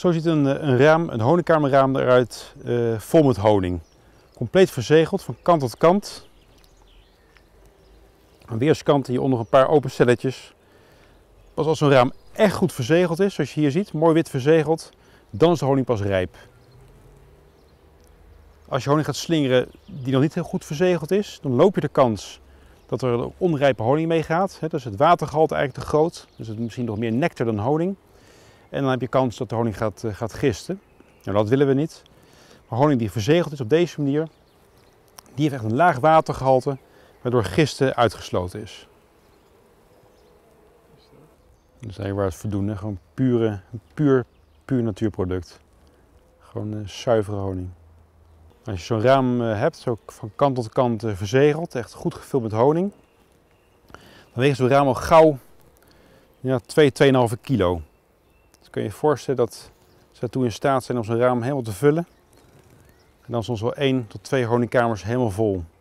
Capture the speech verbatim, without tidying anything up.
Zo ziet een, een raam, een honingkamerraam eruit, uh, vol met honing. Compleet verzegeld van kant tot kant. Aan weerskant hieronder nog een paar open celletjes. Pas als zo'n raam echt goed verzegeld is, zoals je hier ziet, mooi wit verzegeld, dan is de honing pas rijp. Als je honing gaat slingeren die nog niet heel goed verzegeld is, dan loop je de kans dat er onrijpe honing mee gaat. Dus het watergehalte eigenlijk te groot, dus het is misschien nog meer nectar dan honing. En dan heb je kans dat de honing gaat, gaat gisten. Nou, dat willen we niet. Maar honing die verzegeld is op deze manier, die heeft echt een laag watergehalte, waardoor gisten uitgesloten is. Dat is eigenlijk waar het voldoende, gewoon pure, een puur, puur natuurproduct. Gewoon uh, zuivere honing. Als je zo'n raam uh, hebt, zo van kant tot kant uh, verzegeld, echt goed gevuld met honing, dan weegt zo'n raam al gauw ja, twee, twee komma vijf kilo. Dus kun je je voorstellen dat ze daartoe in staat zijn om zo'n raam helemaal te vullen. En dan soms wel één tot twee honingkamers helemaal vol.